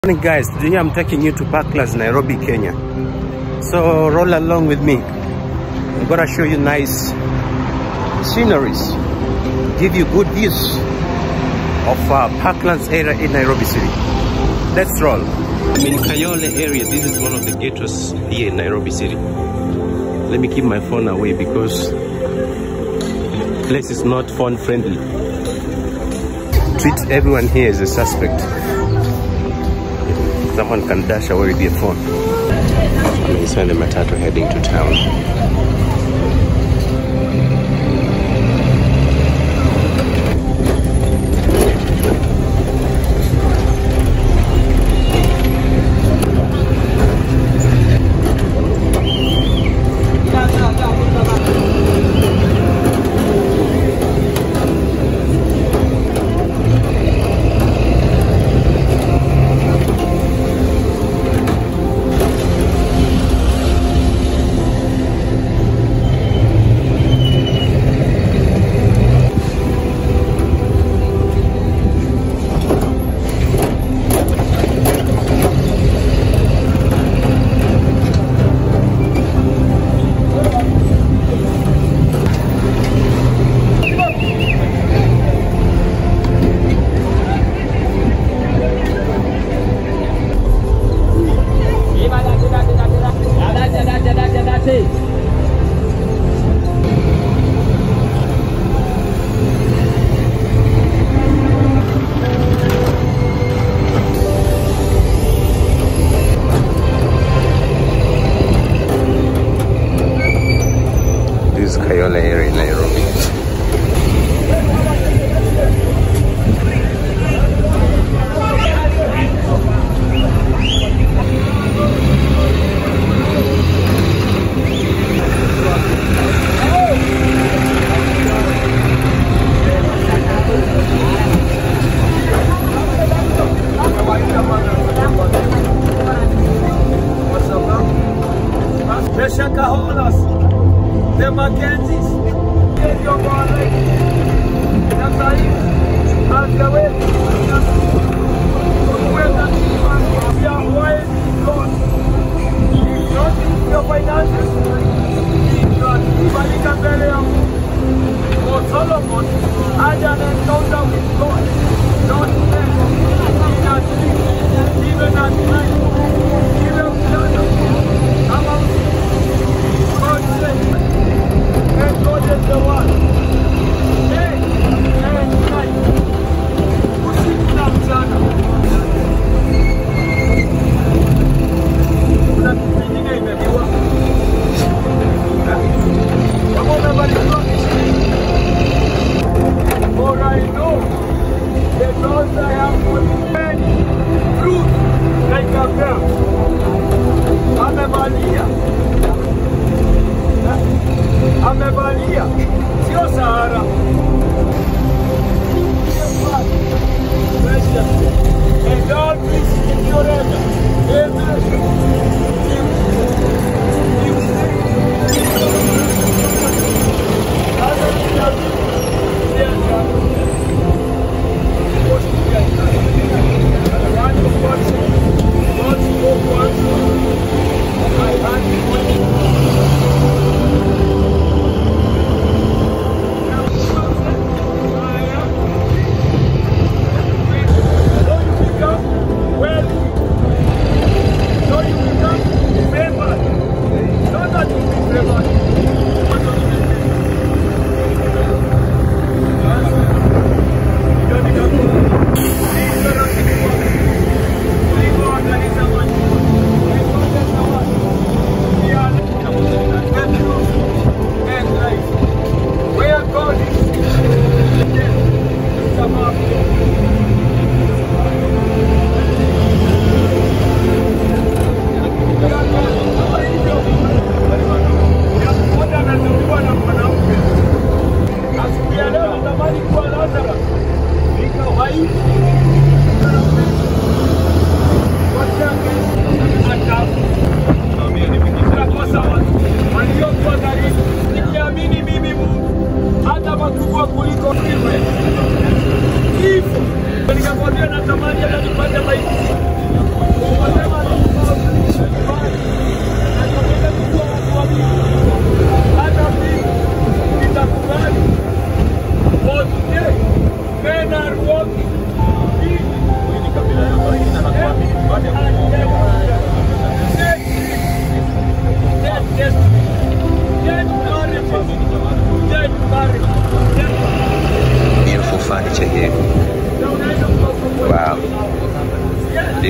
Good morning guys, today I'm taking you to Parklands, Nairobi, Kenya. So roll along with me. I'm gonna show you nice sceneries, give you good views of Parklands area in Nairobi City. Let's roll. I'm in Kayole area. This is one of the ghettos here in Nairobi City. Let me keep my phone away because the place is not phone friendly. Treat everyone here as a suspect. Someone can dash away with your phone. I'm inside the matatu heading to town. This is Kayole area in Nairobi. The Mackenzies, get your wallet. That's how you go in. We are white God. He's not in your finances. He's not even a belly for Solomon. I had an encounter with God. Not then. He not sleep. Even at night. Even shadow. Come on. God said. And God is the one. Day and night. Pushing down China. Una kipindika imeliwa. Wamona baliwa. For I know the Lord I have for many fruit like a girl. Amevalia. Amevalia, sio Sahara. And all peace in your end. I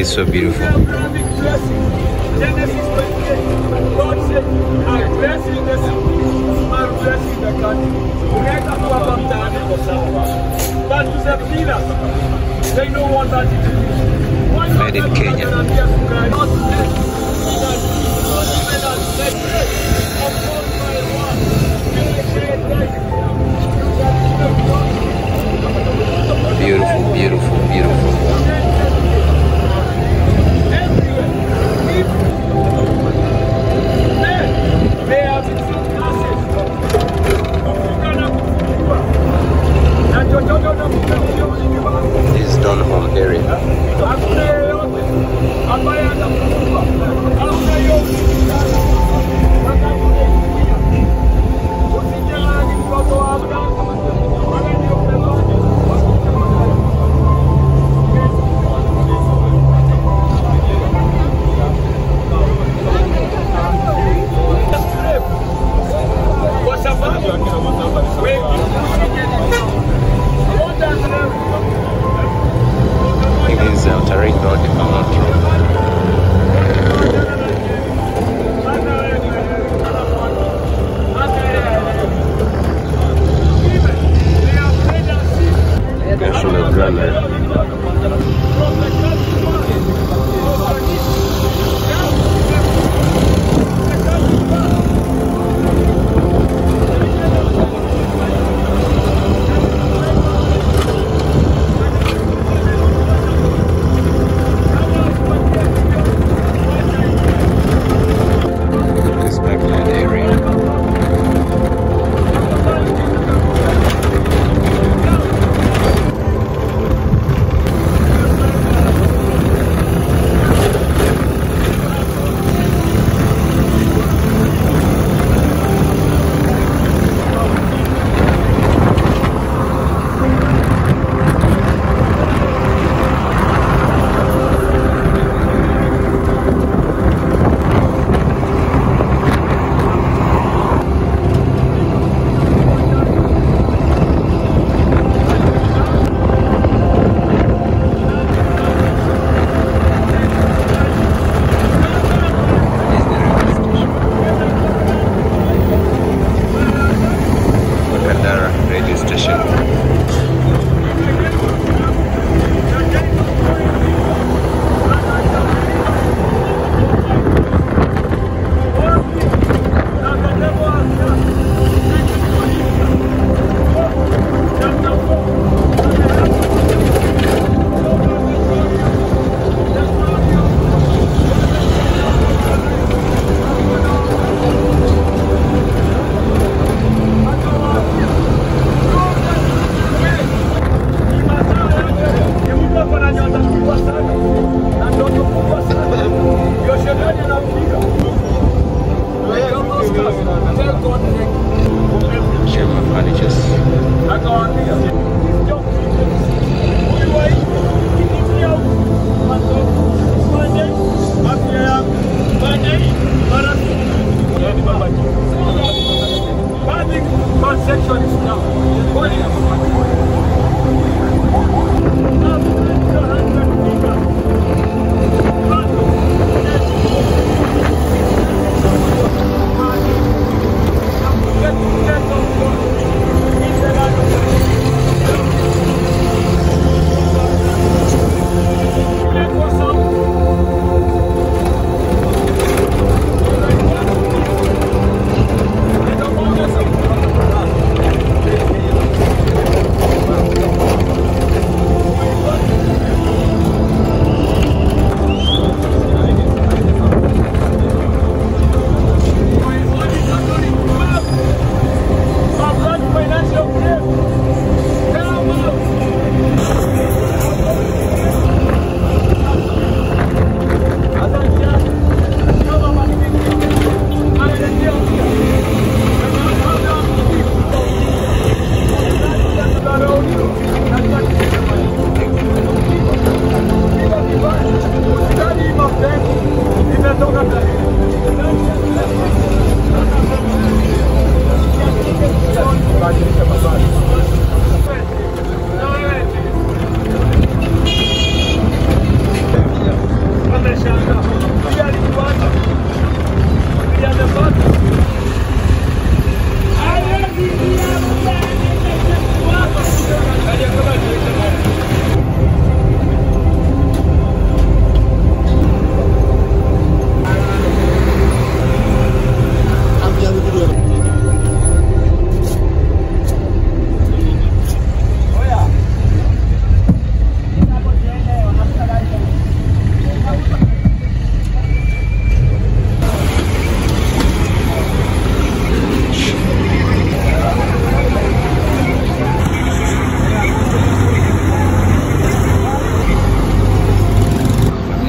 is so beautiful. Abrahamic blessing. Genesis 28. God said, I'm blessing the city, I'm blessing the country. That is a pillar. They know what that is. Made in Kenya. Beautiful, beautiful, beautiful. This is Donholm area.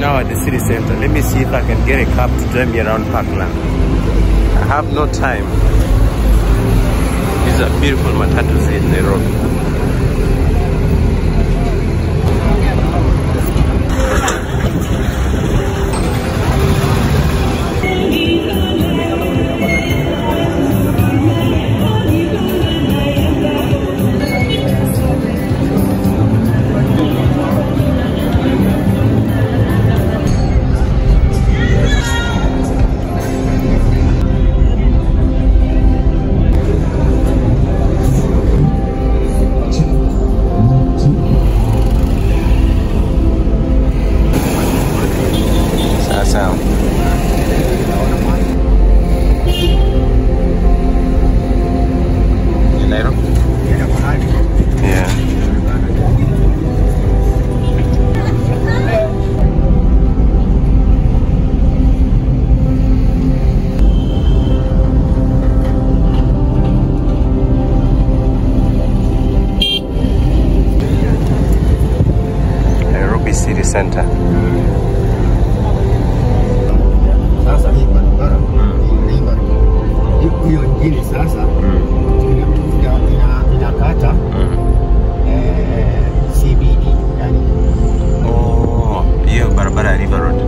now at the city center. Let me see if I can get a cab to drive me around Parkland. I have no time. These are beautiful matatus in Nairobi. City Center. Sasa hii barabara hiyo nyingine sasa inakata CBD yani. Oh, hiyo barabara ya River Road.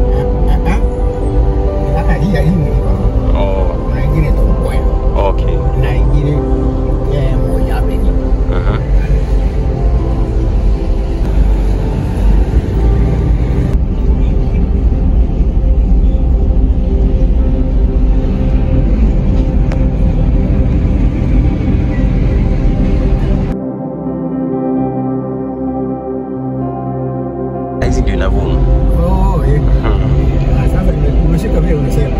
Hii Oh. Na ingine tukoya. Okay. Na ingine moja pekee. Hizi ndio inavuma. Oh, sasa umeshika vile unasema.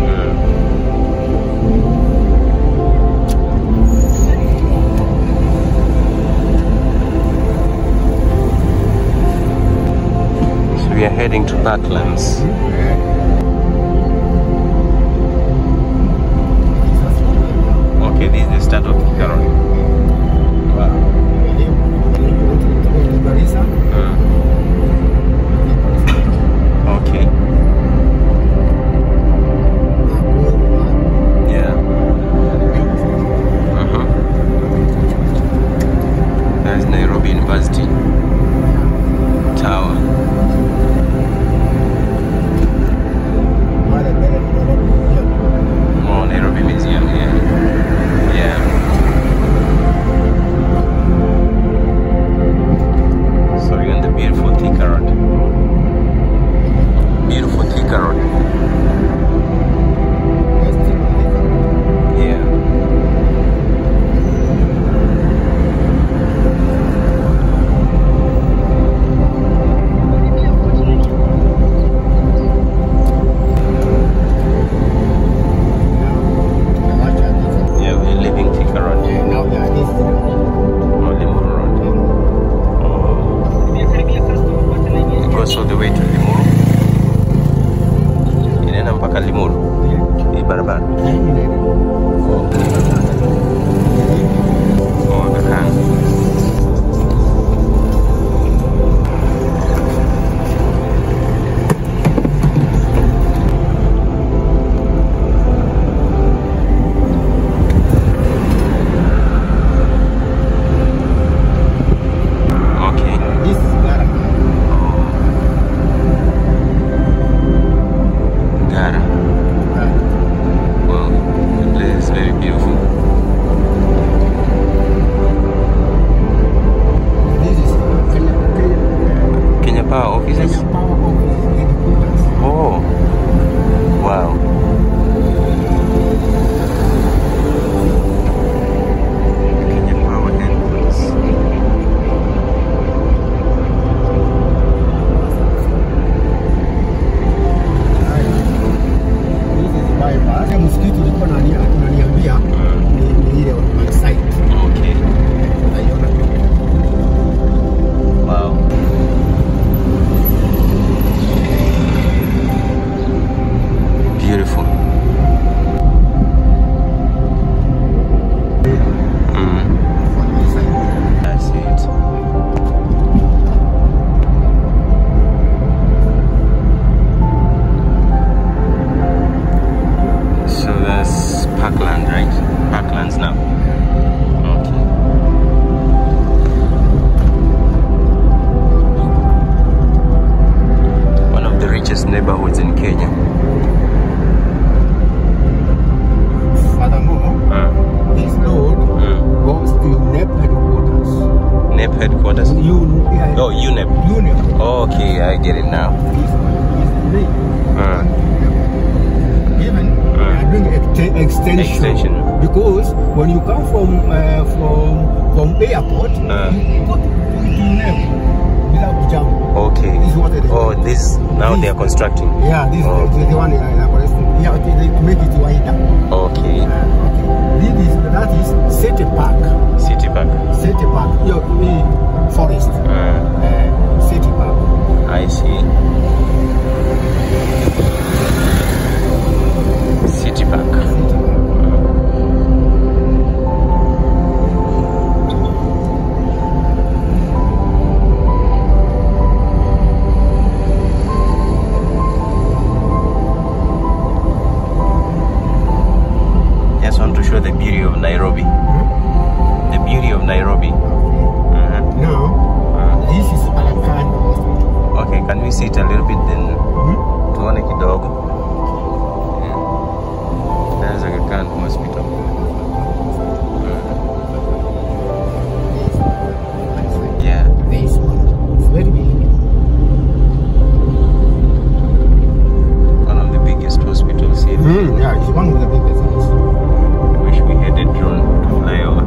So we are heading to Parklands. Okay, this is the start of Thika Road. Wow. Okay. Yeah. That's Nairobi University Tower. Oh, Nairobi Museum, yeah. Yeah. So we're on the beautiful Thika Road. Beautiful Thika Road. Yeah. Yeah, we're leaving Thika Road. Now that is Limuru Road. Oh. It goes all the way to Limuru. Inaenda mpaka Limuru. Hii barabara. Oh, the hand. Okay. this is Gara. Well, the place is very beautiful. airports in Kenya. Furthermore, this road goes to NEP headquarters. NEP headquarters. Yeah, Oh, UNEP. UNEP. Okay, I get it now. Even they are doing extension. Because when you come from airport, you go to NEP without jam. Okay. This is what it is. Oh, this now they are constructing. Yeah, this is the one they are constructing. Yeah, they make it wider. Okay. That is City Park. City Park. City Park. Forest. City Park. I see. City Park. Just want to show the beauty of Nairobi. The beauty of Nairobi. Now, this is Aga Khan Hospital. Okay, can we sit a little bit then? Tuone kidogo. There's Aga Khan Hospital. Yeah. This one. It's very big. One of the biggest hospitals here. Yeah, it's one of the biggest ones. Wish we had a drone to fly over.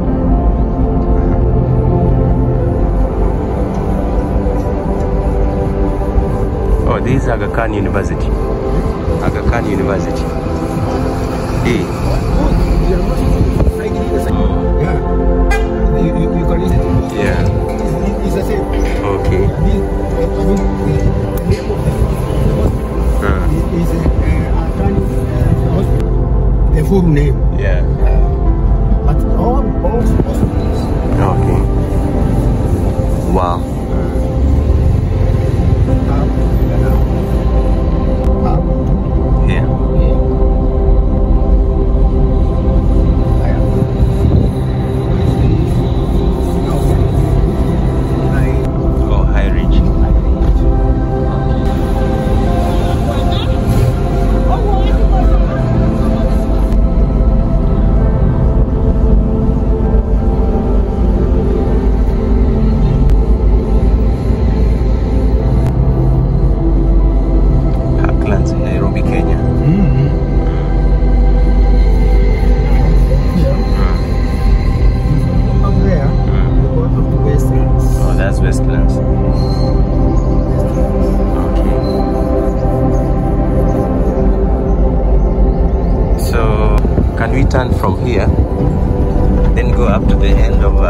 Oh, this is Aga Khan University. Aga Khan University. Hey. Yeah. You can listen to it. Yeah. It's the same. Okay. The name of the hospital is Aga Khan Hospital. The full name. Yeah. But all hospitals. Okay. Wow. Yeah. Oh, High Ridge. Parklands in Nairobi, Kenya. From there, you go up to Westlands. Oh, that's Westlands. Okay. So, can we turn from here, then go up to the end of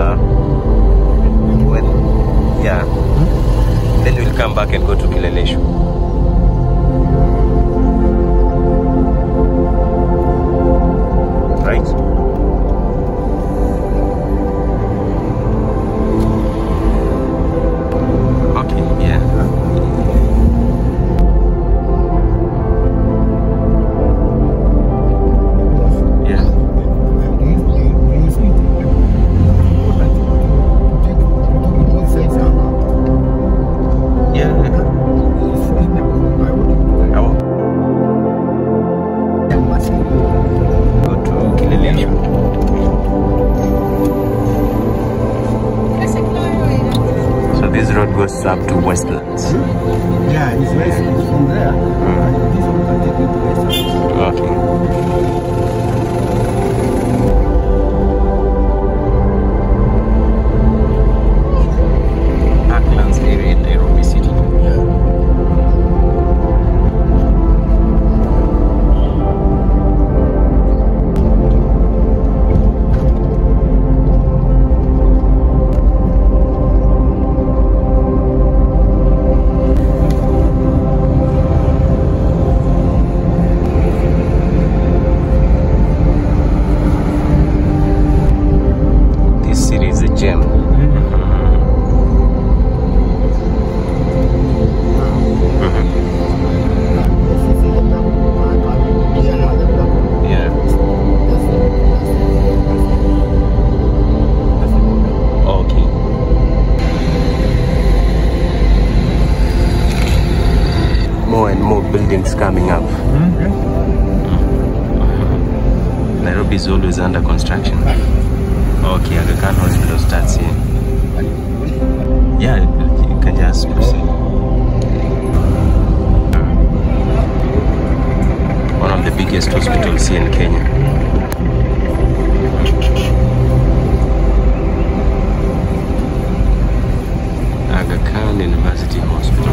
yeah. Then we'll come back and go to Kileleshu. Right? Okay, yeah. Yeah. Yeah. Go to Kileleshu. So this road goes up to Westlands. Yeah, it's Westlands from there. This one can take you to Westlands. Okay. Parklands area in Nairobi City. buildings coming up. Nairobi is always under construction. Okay, Aga Khan Hospital starts here. Yeah, you can just proceed. One of the biggest hospitals here in Kenya. Aga Khan University Hospital.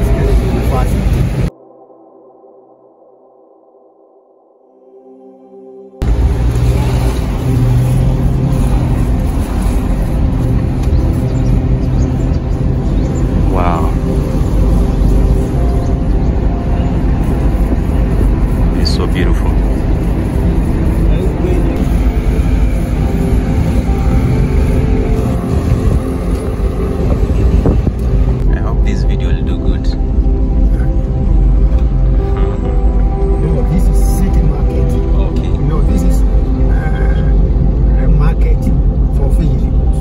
Beautiful. I hope this video will do good. No, this is city market. Okay. No, this is a market for vegetables.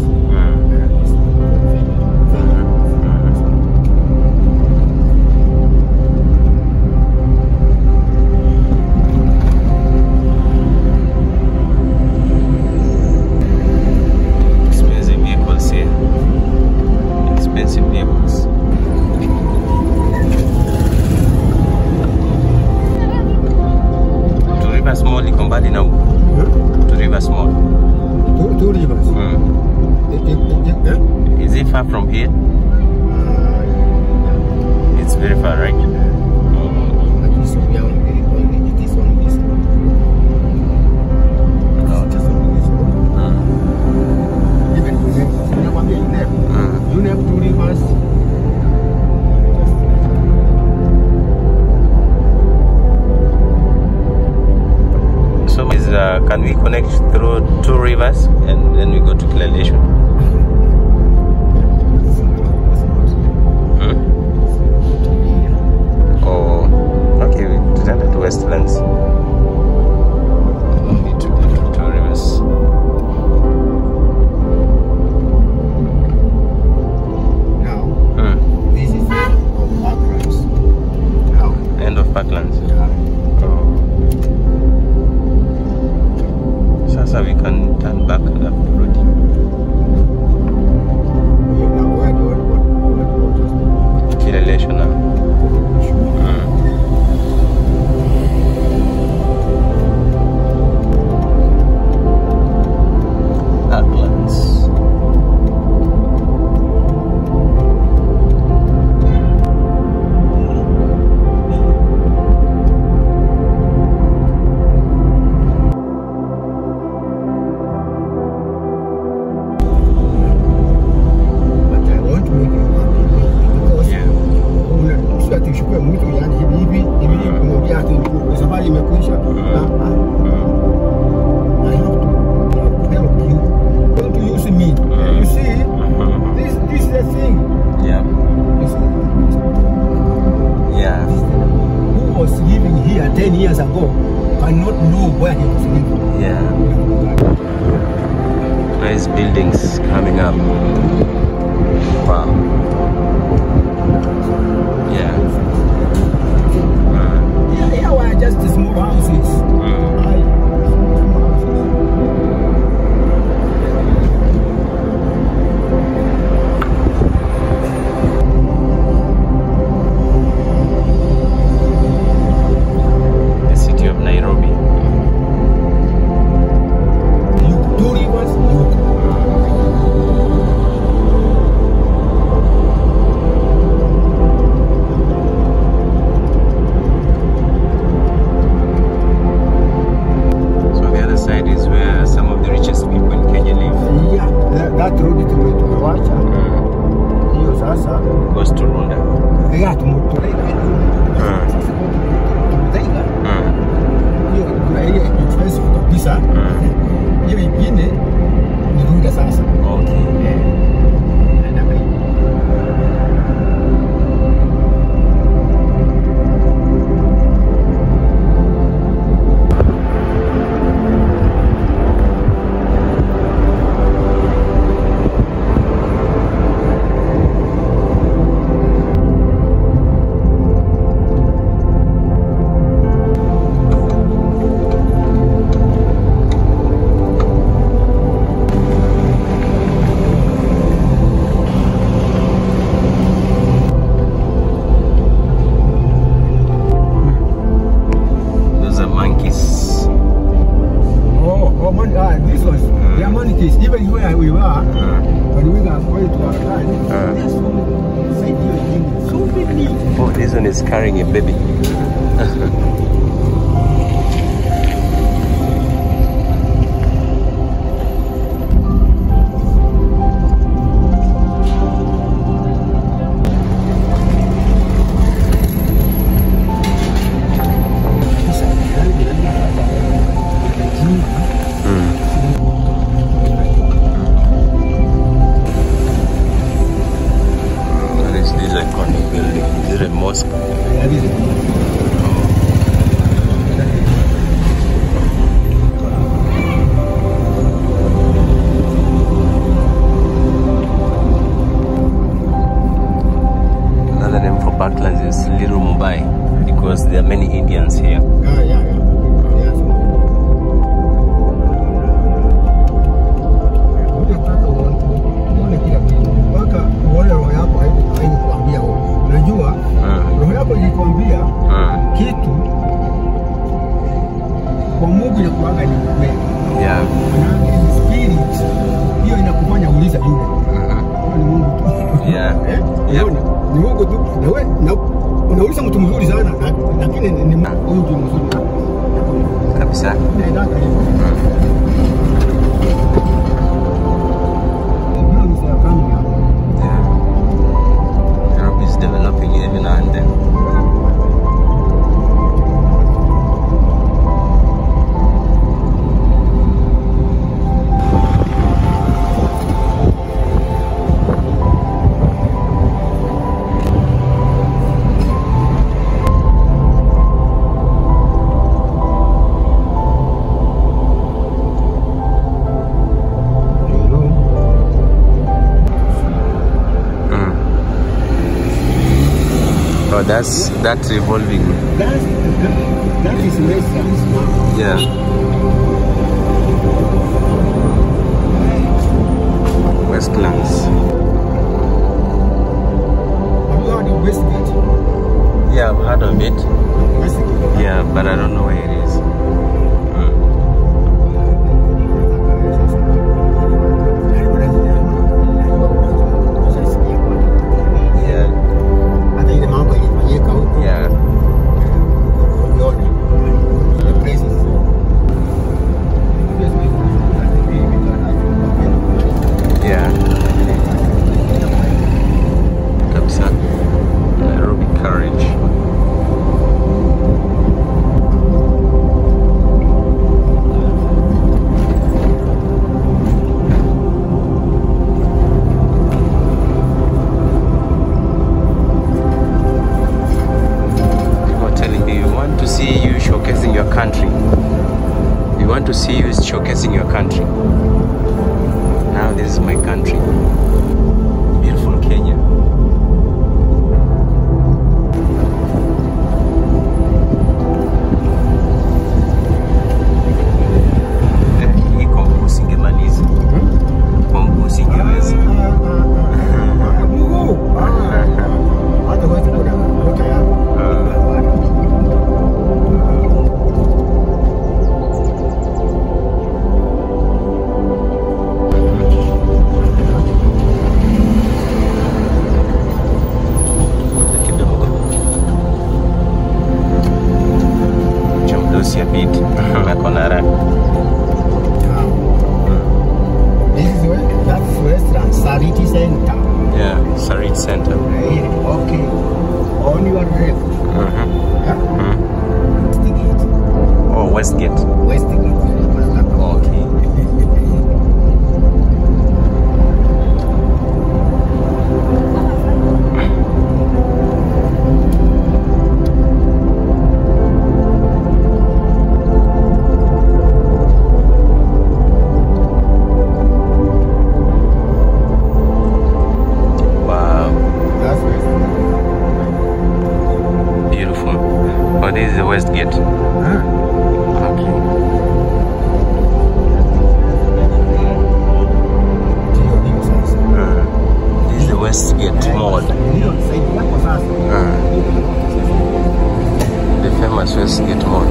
Is it far from here? It's very far, right? You have 2 rivers. So can we connect through 2 rivers and then we go to Kileleshwa? Oh, okay, we turned to Westlands. Only 2 rivers. Now, this is the end of Parklands. Now, End of Parklands. So we can turn back up the road. Kileleshwa now. Parklands. Nice buildings coming up. Wow. Yeah. Yeah, why just the small houses? The city of Nairobi. is carrying a baby. Parklands is Little Mumbai because there are many Indians here. Unauliza mtu mzuri sana lakini ni huyu mtu mzuri kabisa. Europe is developing every now and then. That's evolving. That is Westlands now. Yeah. Westlands. Have you heard of Westgate? Yeah, I've heard of it. Westgate. Yeah, but I don't know where it is. To see you is showcasing your country. Now this is my country, beautiful Kenya. Hii kombu singemaliza, kombu singeweza. Westgate. Okay. Wow. That's Westgate. Beautiful. Oh, this is the Westgate. Westgate Mall. The famous Westgate Mall.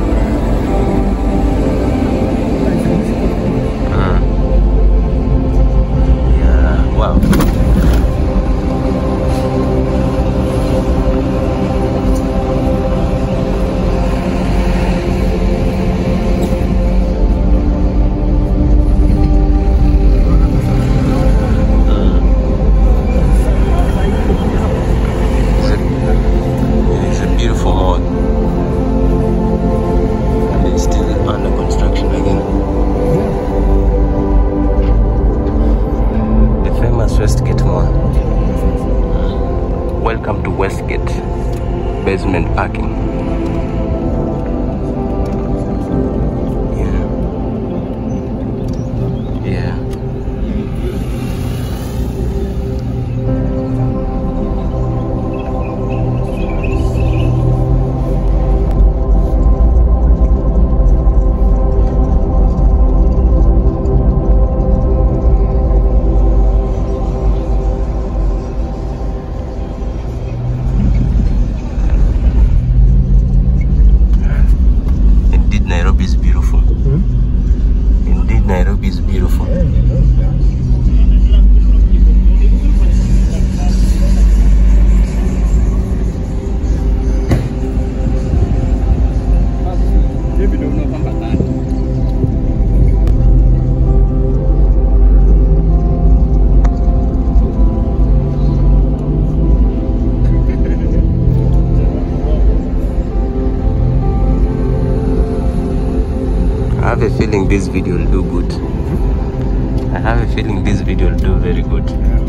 Yeah, wow. have a feeling this video will do good. I have a feeling this video will do very good.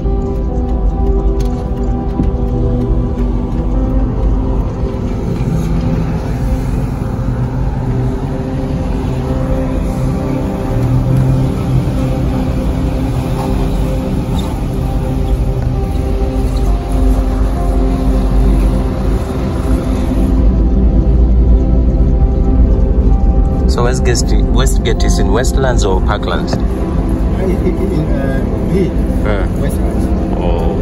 So Westgate is in Westlands or Parklands? Westlands. Oh.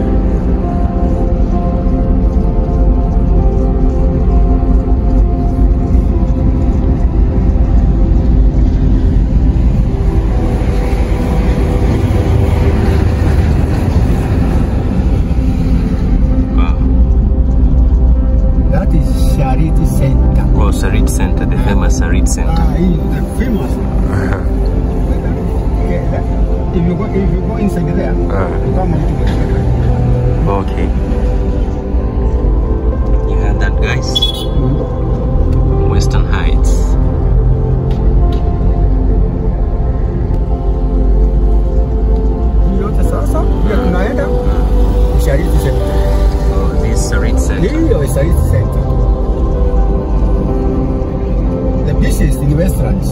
That is Sarit Center. Oh, Sarit Center, the famous Sarit Center. The famous. If you go inside there, you come out. Okay. You heard that, guys? Western Heights. Yote sasa pia tunaenda Sarit Center. Oh, this Sarit Center. Hiyo is Sarit Center. The busiest in Westlands.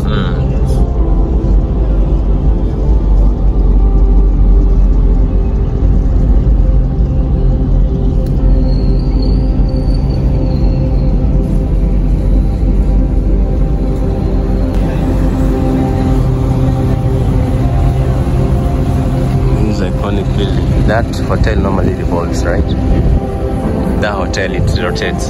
That hotel normally revolves, right? That hotel, it rotates.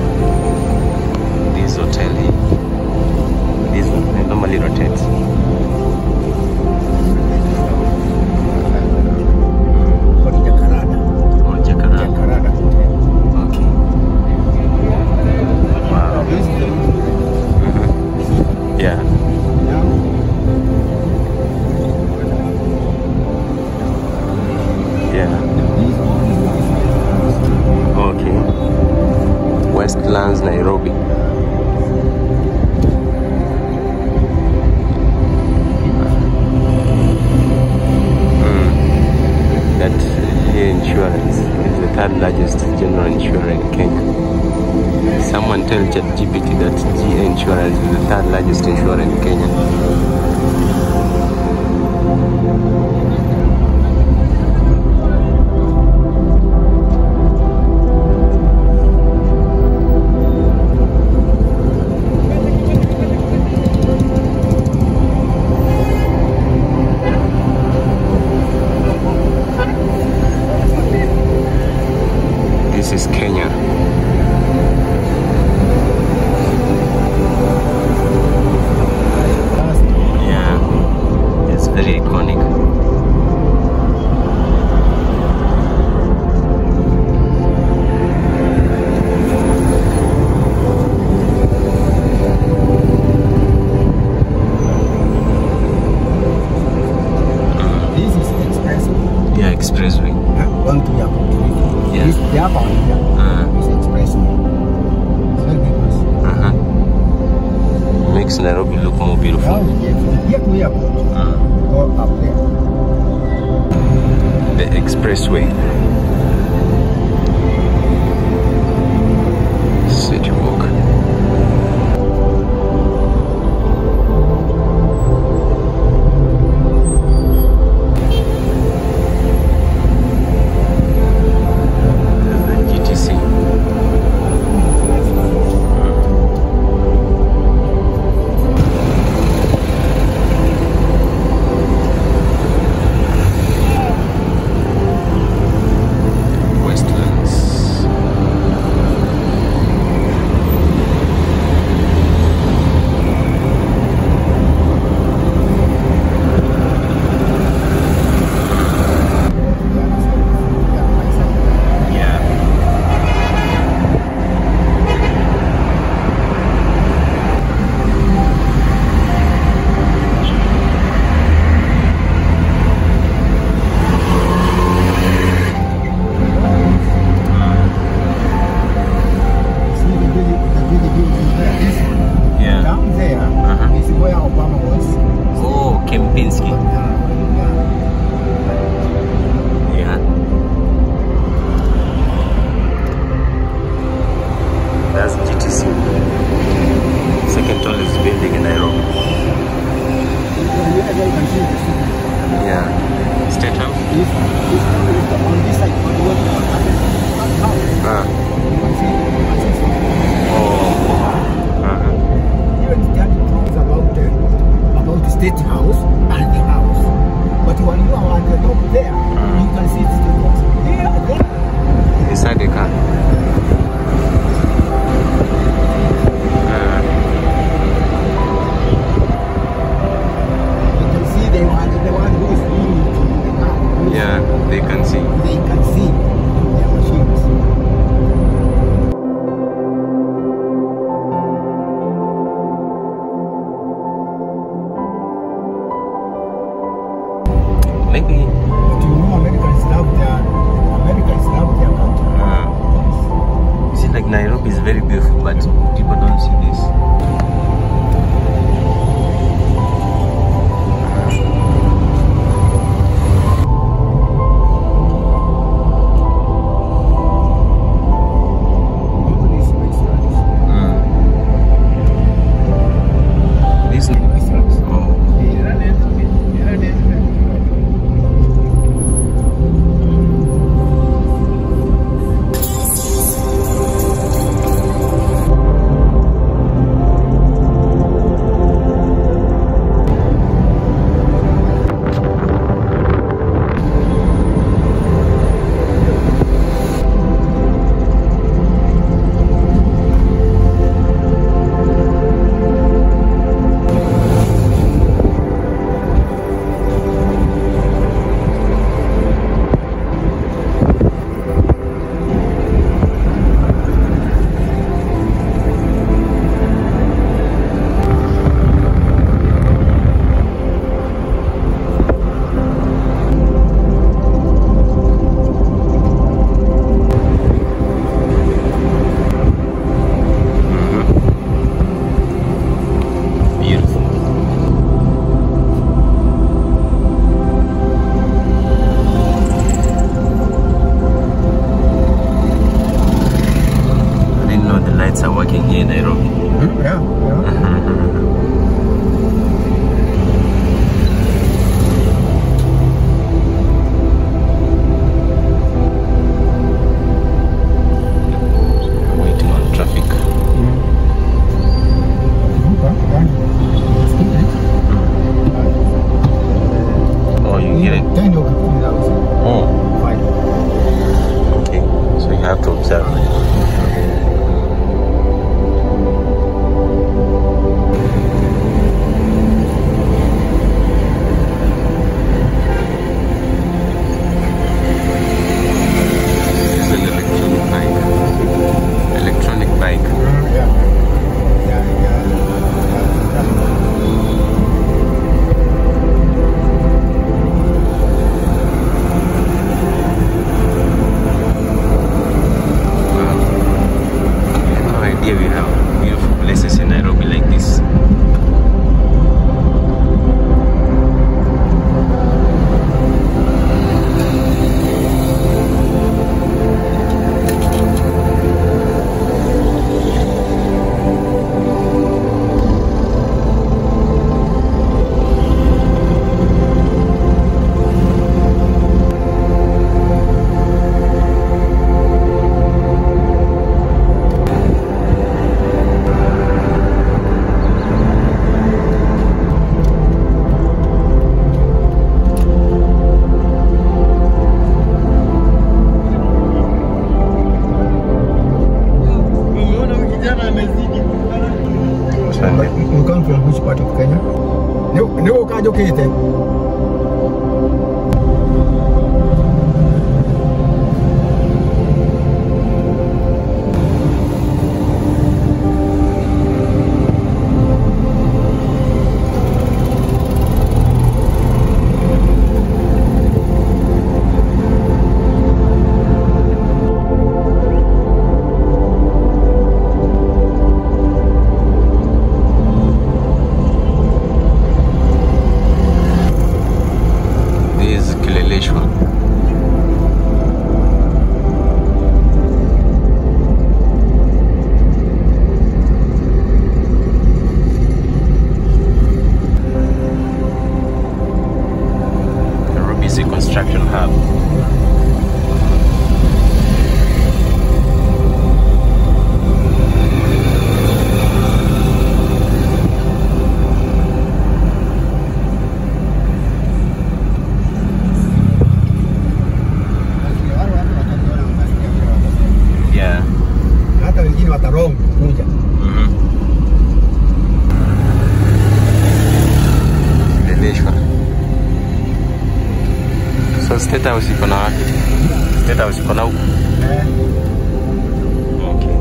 This hotel here, this one, it normally rotates. Jacaranda. Okay. Wow. Yeah. Okay. Westlands, Nairobi. That insurance is the third largest general insurer in Kenya. Someone tell ChatGPT that GA Insurance is the third largest insurer in Kenya. This is Kenya. Yeah, it's very iconic. This is expressway. Yeah, expressway. Going to Yapo. Yeah. This Yapo is expressway. It's very famous. Makes Nairobi look more beautiful. Now, get to Yapo. Or up there. The expressway. City Walk. Down there is where Obama was Kempinski. Yeah. That's GTC. Second tallest building in Nairobi. Yeah. State House? On this side, on the Ah. even that talks about the State House and the house. But when you are on the top there, you can see the State House. There. Inside the car. You can see the one who is leading the car. Yeah, they can see. They can see their machines. Maybe. But you know Americans love their country. See, like Nairobi is very beautiful, but people don't see this. Are working here in Nairobi. Yeah. Waiting on traffic. Oh, you get it? Oh. Okay, so you have to observe. Here we have beautiful places in Nairobi like this. You come from which part of Kenya? No, State House iko na wapi? State House iko na huko. Okay.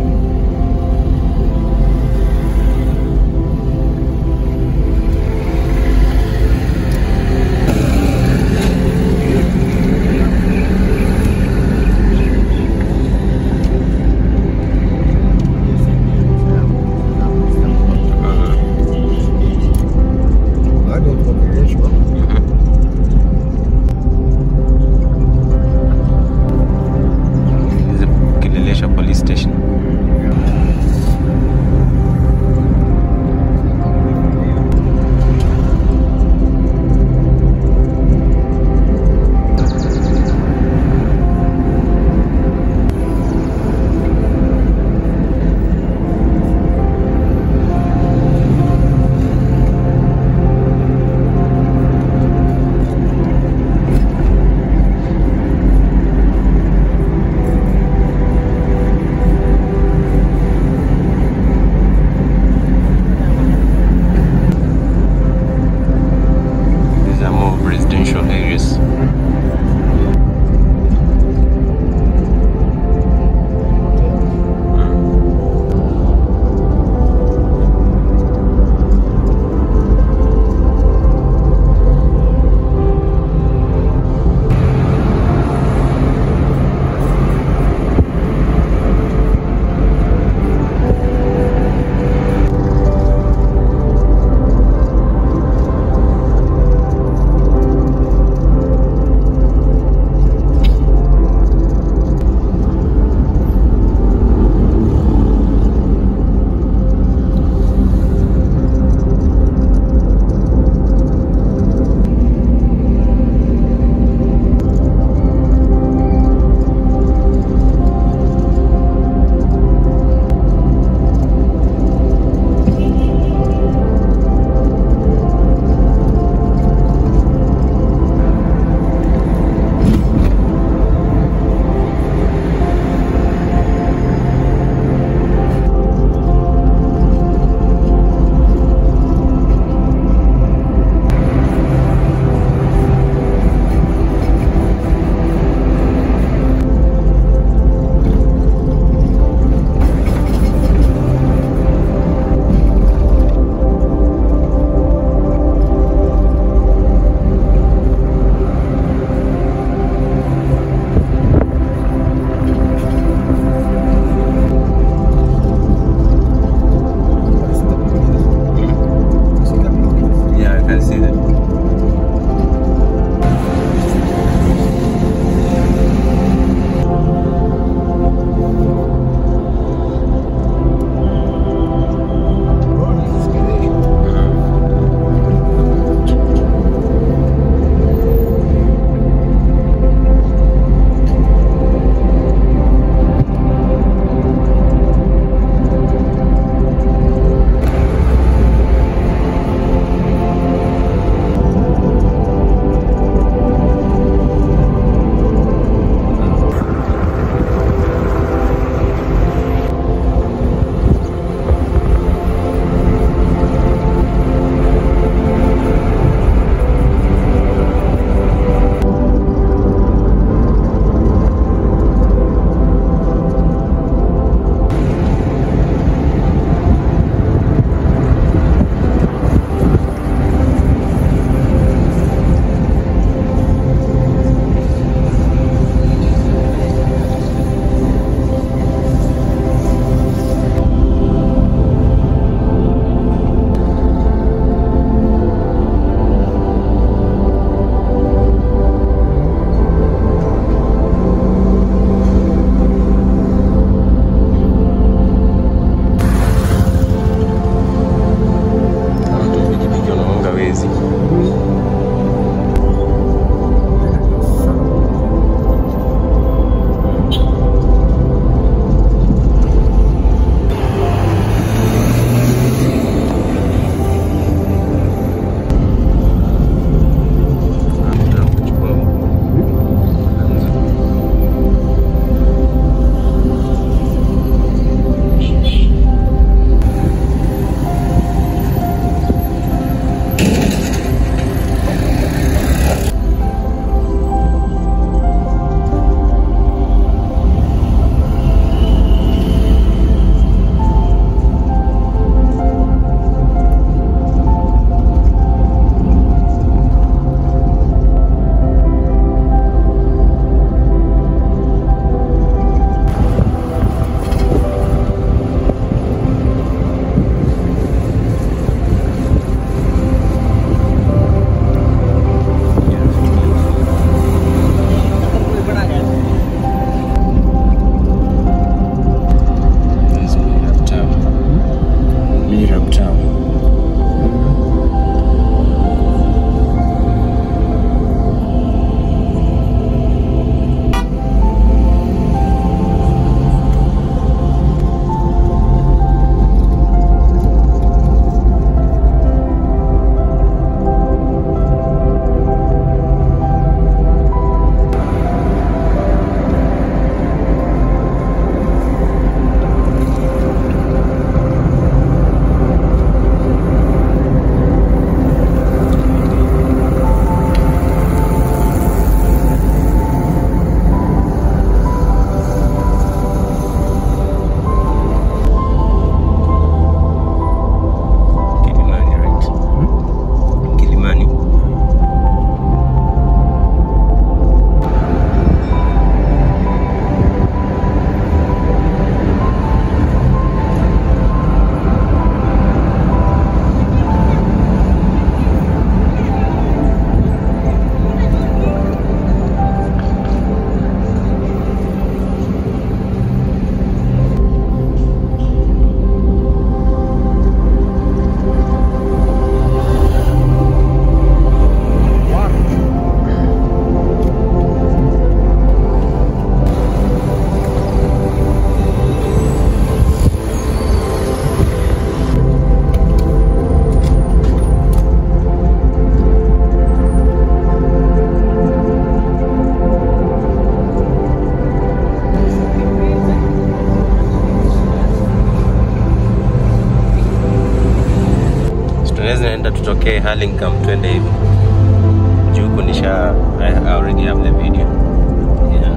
tunaweza enda tutokee Hurlingham twende hivi. Juu kunisha I already have the video. Yeah.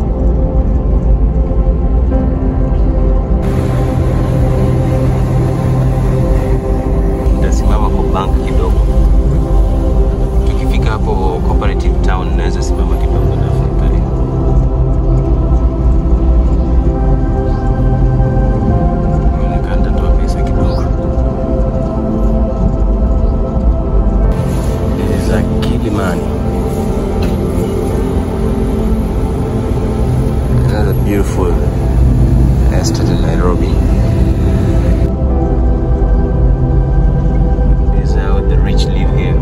Nitasimama kwa bank kidogo. Tukifika hapo Cooperative Town naweza simama kidogo na afadhali. Nikanda toa pesa kidogo. Za Kilimani. Another beautiful estate in Nairobi. This is how the rich live here.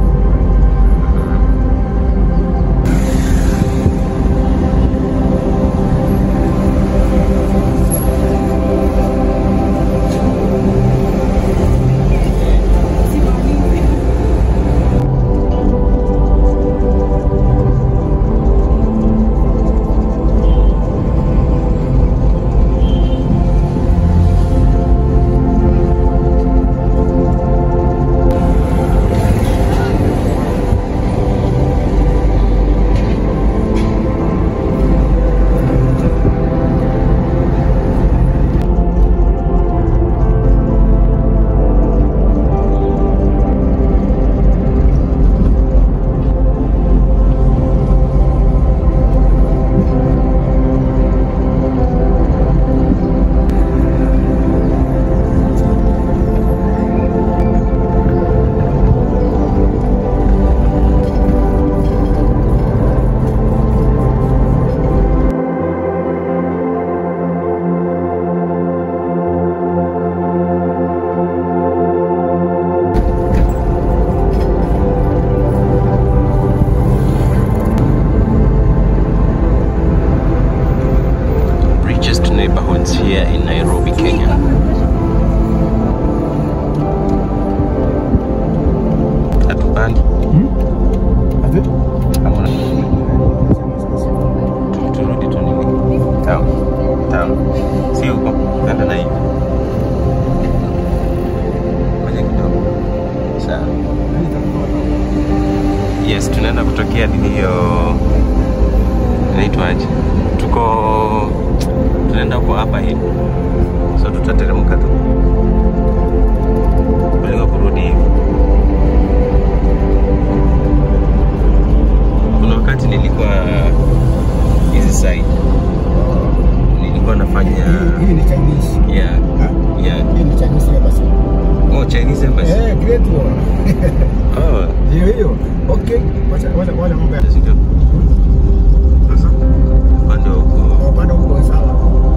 Neighborhoods here in Nairobi, Kenya. Atupandi. Ate? Hamuna. Turudi tu nini? Town. Si huko. Nenda na hivi. Ngoja kidogo. Sawa. Yes, tunaenda kutokea nini hiyo. Inaitwaje? Tunaenda huko hapa hivi. So tutateremka tu. Kuliko kurudi hivi. Kuna wakati nilikuwa hizi side. Nilikuwa nafanya hii ni Chinese. Yeah. Yeah. Hii ni Chinese embassy. Oh, Chinese embassy. Great one. Oh. Hiyo. Okay. Wacha mambo ya. Sasa upande huko sawa.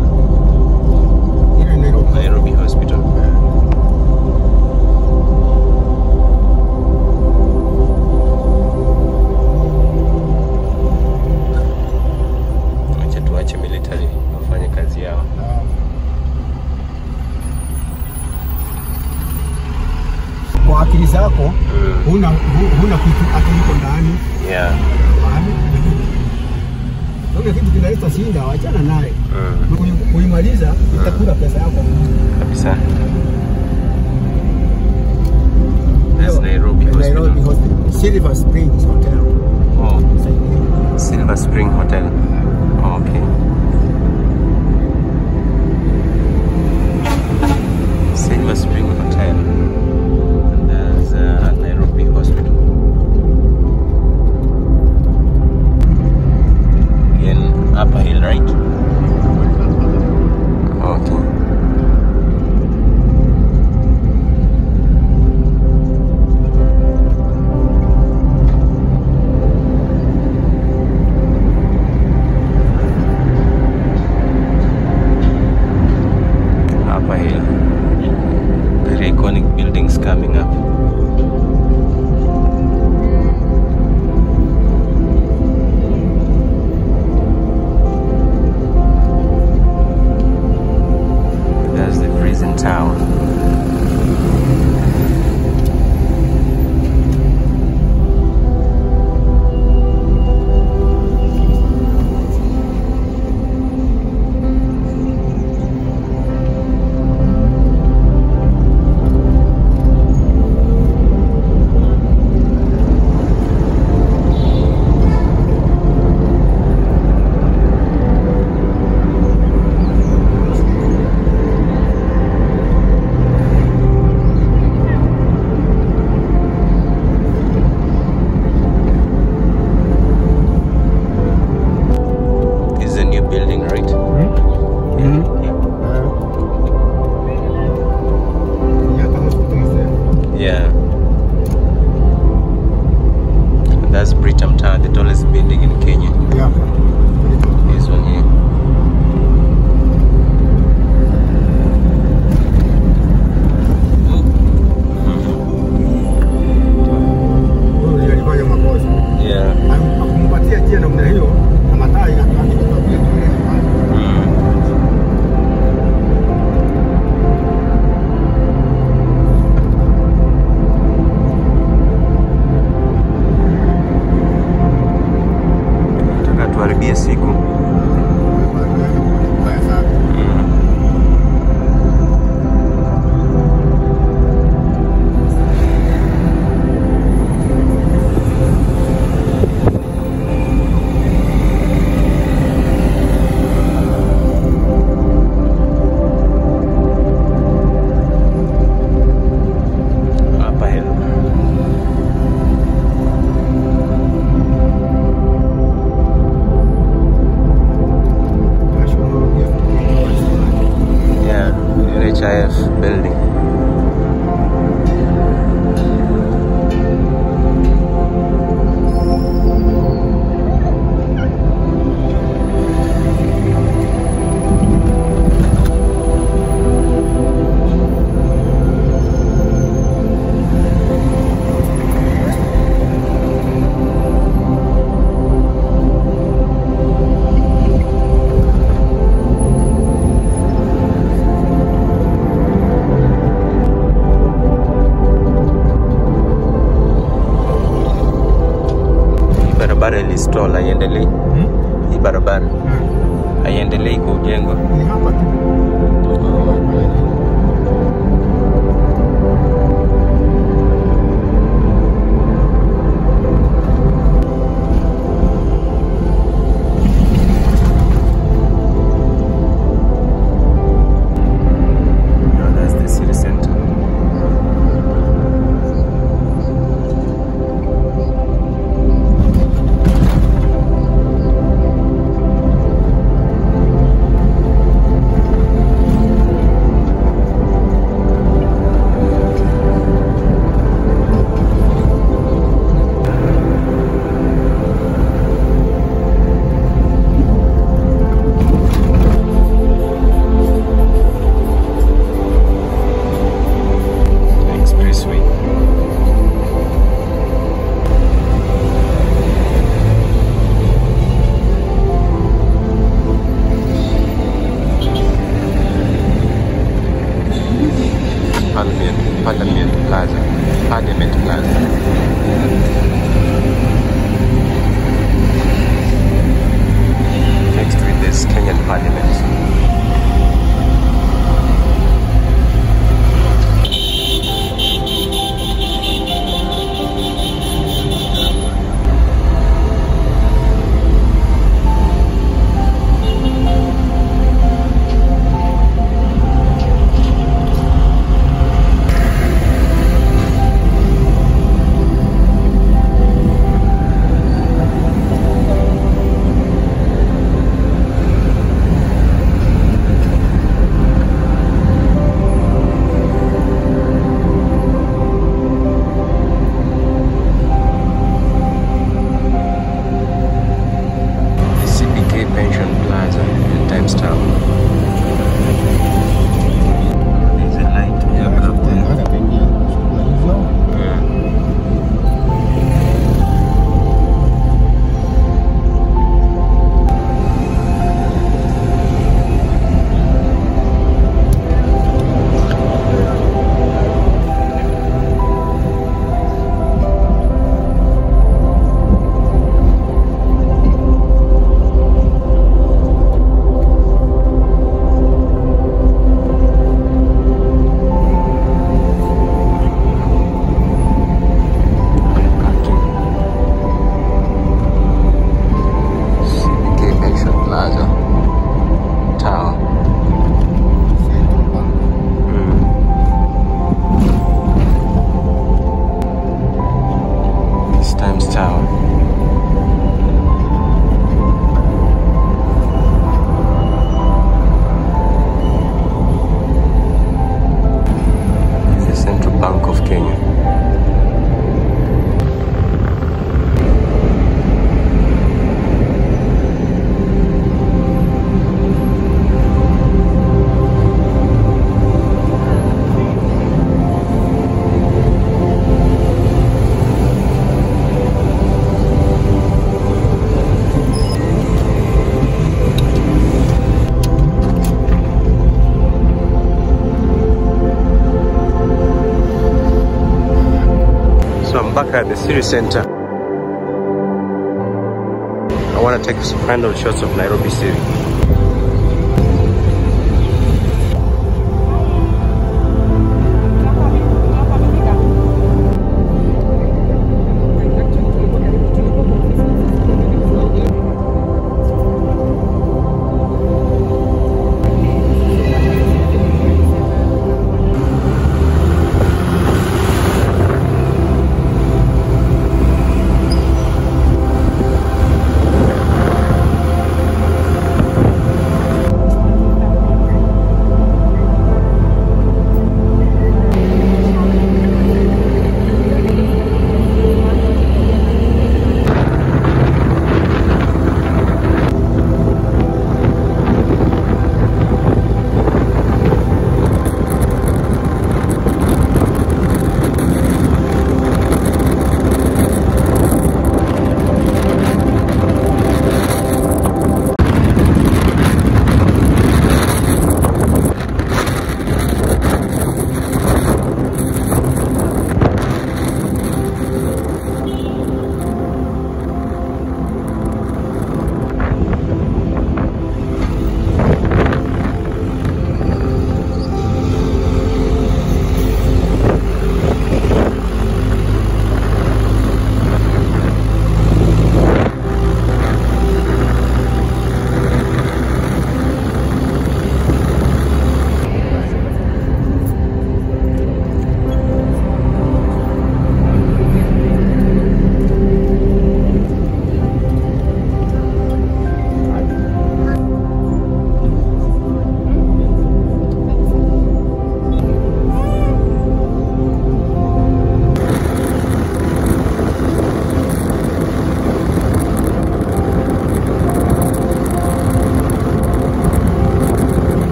Nairobi Hospital. Acha tuache military wafanye kazi yao. Kwa akili zako huna kitu hapo ndani. Yeah. Ndio kitu kinaleta shida, achana naye. Kuimaliza itakula pesa yako kabisa. That's Nairobi Hospital. Nairobi Hospital. Silver Springs Hotel. Oh. Silver Spring Hotel. Oh, okay. Silver Spring Hotel. And there's Nairobi Hospital. In Upper Hill, right? Okay. Upper Hill. Very iconic Yeah. And that's Britam Tower, the tallest building in Kenya. Yeah. This one here. Huyu alifanya makosa. Yeah. Akumpatia jina namna hiyo na mataa inataka kutokea kule. Nataka tuharibie siku. Mbaya sana. Hapa hela. Yeah, NHIF building. Barabara ilistall, haiendelei. Hii barabara haiendelei kujengwa. Ni hapa tu. No, that's the city center. Expressway. Parliament Plaza. Parliament Plaza. Next to it is Kenyan Parliament. So I'm back at the city center. I want to take some random shots of Nairobi City.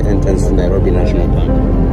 entrance to Nairobi National Park.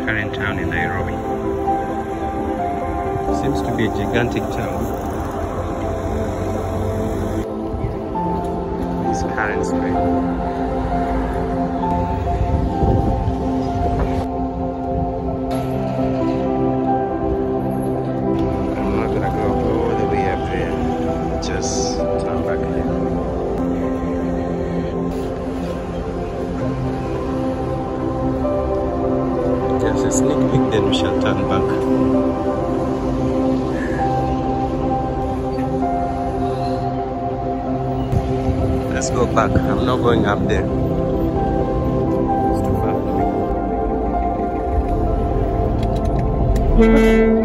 current town in Nairobi. Seems to be a gigantic town. This current street. I'm not gonna go all the way up there. Just turn back here. Just a sneak peek, then we shall turn back. Let's go back. I'm not going up there. It's too far for me.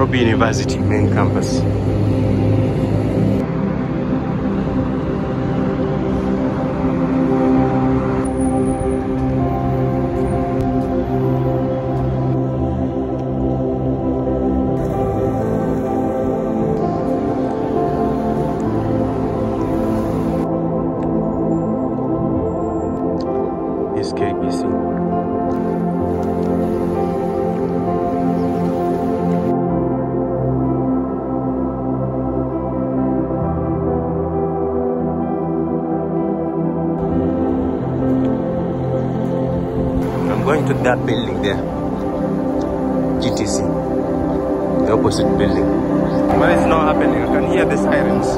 Nairobi University main campus. Is KBC. I'm going to that building there, GTC, the opposite building. But it's not happening. I can hear the sirens.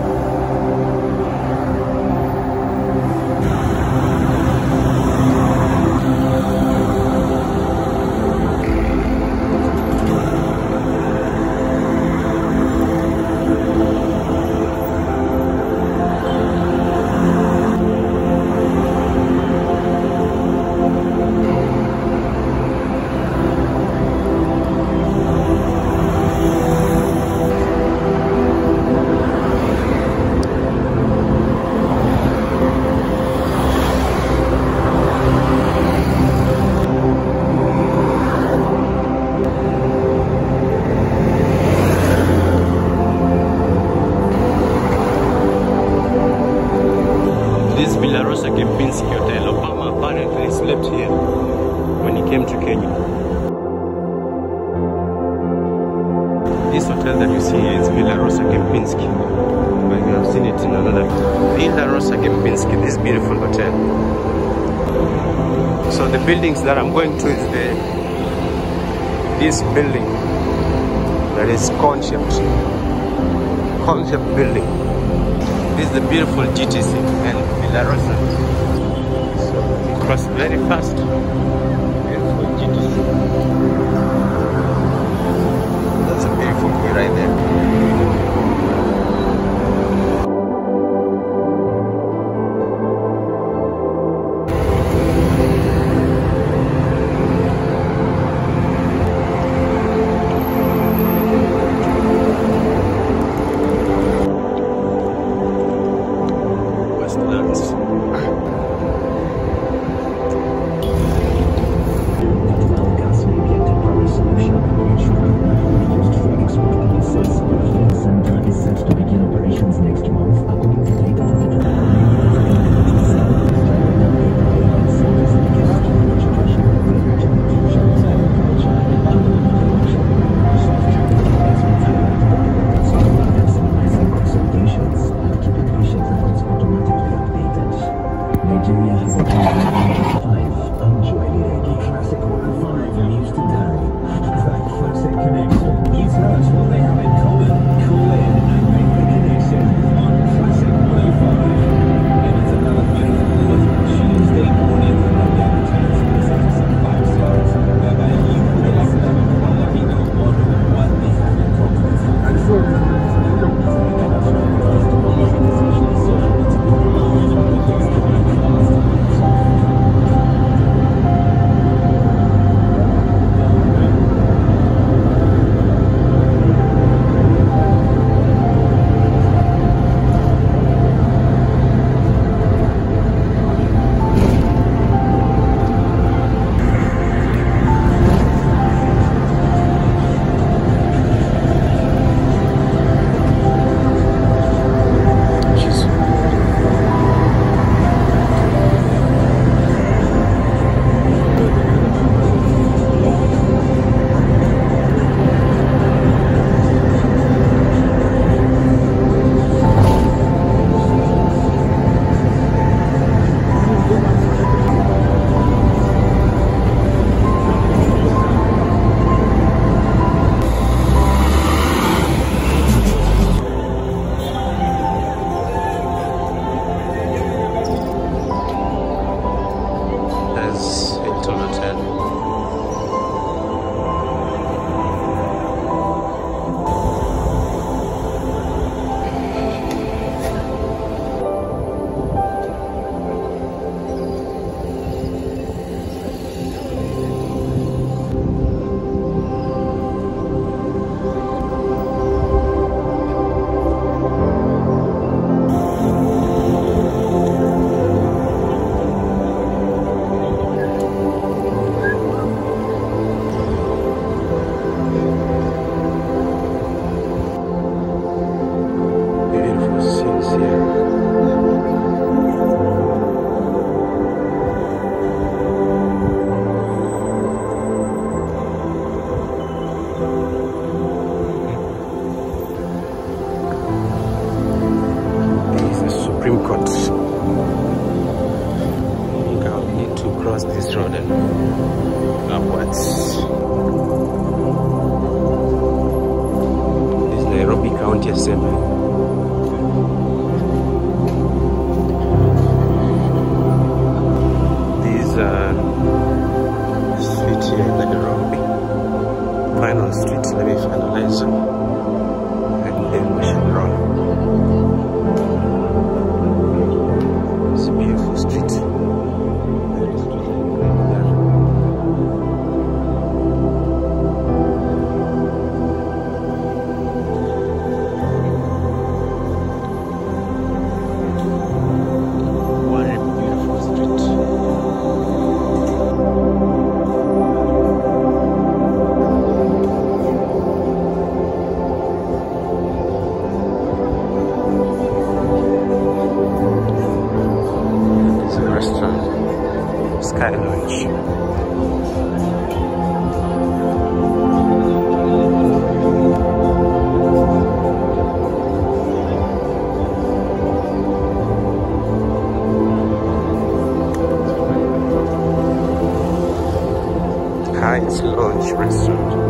This Villa Rosa Kempinski Hotel. Obama apparently slept here when he came to Kenya. This hotel that you see here is Villa Rosa Kempinski. But you have seen it in another Villa Rosa Kempinski, this beautiful hotel. So the buildings that I'm going to is this building that is concept building. This is the beautiful GTC and Villa Rosa. So we cross very fast. Beautiful GTC. That's a beautiful view right there. Nigeria has a Enjoy the classic 105 news today. Track Classic Connection. You tell us what they have in common. Call in and make the connection on Classic 105. airport. I think I'll need to cross this road and upwards. This is Nairobi County Assembly. Street here in Nairobi. Final street. Let me finalize and then we shall roll. It's a beautiful street. What a beautiful street. Sky Lounge. Heights Lounge Restaurant.